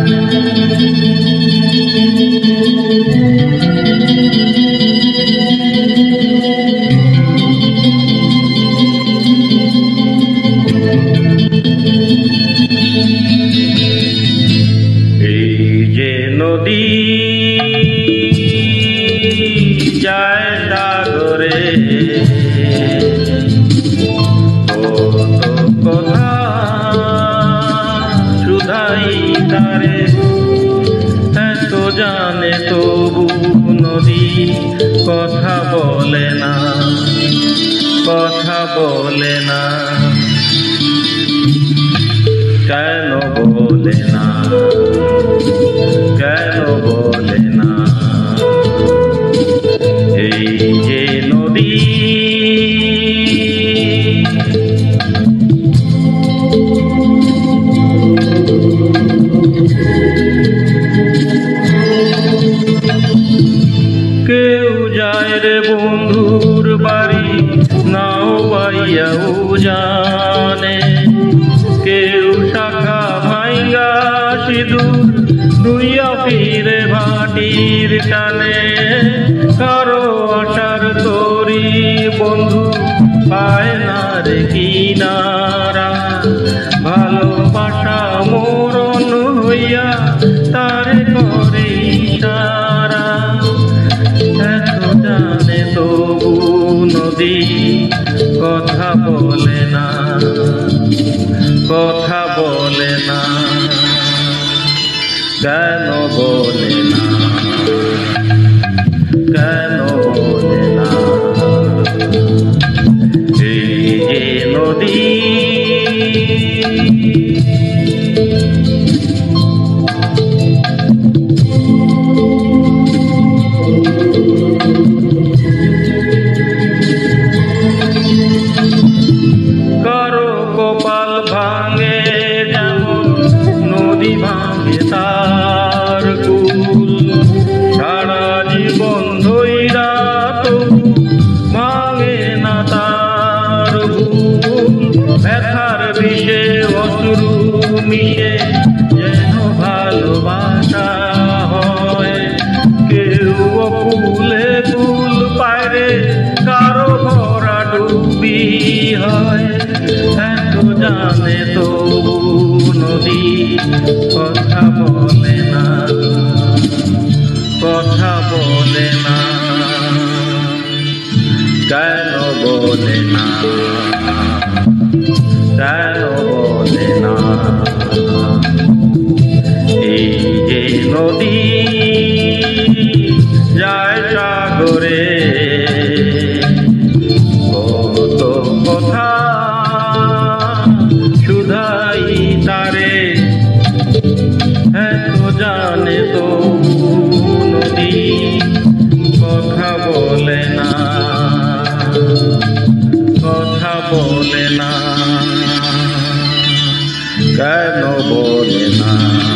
নদী যায় সাগরে, কত কথা শুধাই তারে, এত জানে তবু নদী কথা বলে না, কথা বলে না, কেন বলে না, কেন বলে না? এই যে নদী কেউ যায় রে বন্ধুর বাড়ি নাও বাইয়াও জানে, কেউ শাখা ভাঙ্গা সিঁদুর দুইয়া ফিরে ভাটির টানে, কারো আশার তরি বন্ধু পায় না রে কিনারা, ভালোবাসা মরণ হইয়া তারে করে ইশারা, এত জানে তবু নদী কথা বলে না, কথা বলে না, কেন বলে না, কেন বলে না? এই যে নদী কারো কপাল ভাঙে যেমন নদী ভাঙে তার কুল, সারা জীবন ধইরা তো ভাঙে না তার ভুল, ব্যথার বিষে অশ্রু মিশে যেন ভালোবাসা হয়, কেউ কুলে কুল পায়রে কারো ভরা ডুবি হয়, এত জানে তবু নদী কথা বলে না, কথা বলে না, কেন বলে না, কেন বলে না? এই যে নদী যায় সাগরে, কত কথা শুধাই তারে, এত জানে তো নদী কথা বলে না, কথা বলে না, কেন বলে না?